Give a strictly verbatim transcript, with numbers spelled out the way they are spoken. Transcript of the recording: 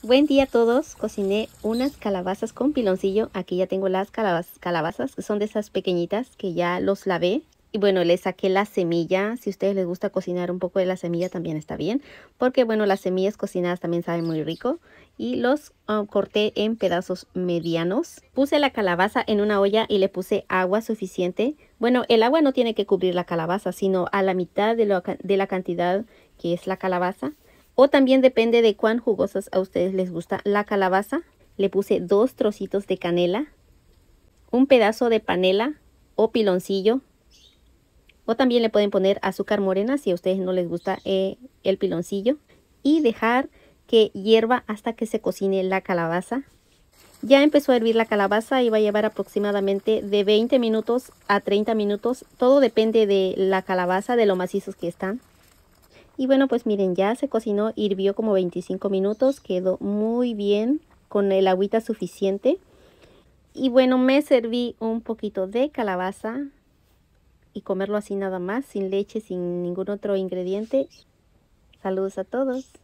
Buen día a todos, cociné unas calabazas con piloncillo. Aquí ya tengo las calabazas, calabazas, que son de esas pequeñitas que ya los lavé. Y bueno, le saqué la semilla. Si a ustedes les gusta cocinar un poco de la semilla también está bien. Porque bueno, las semillas cocinadas también saben muy rico. Y los uh, corté en pedazos medianos. Puse la calabaza en una olla y le puse agua suficiente. Bueno, el agua no tiene que cubrir la calabaza, sino a la mitad de, lo, de la cantidad que es la calabaza. O también depende de cuán jugosas a ustedes les gusta la calabaza. Le puse dos trocitos de canela, un pedazo de panela o piloncillo. O también le pueden poner azúcar morena si a ustedes no les gusta eh, el piloncillo. Y dejar que hierva hasta que se cocine la calabaza. Ya empezó a hervir la calabaza y va a llevar aproximadamente de veinte minutos a treinta minutos. Todo depende de la calabaza, de lo macizos que están. Y bueno, pues miren, ya se cocinó, hirvió como veinticinco minutos, quedó muy bien con el agüita suficiente. Y bueno, me serví un poquito de calabaza y comerlo así nada más, sin leche, sin ningún otro ingrediente. Saludos a todos.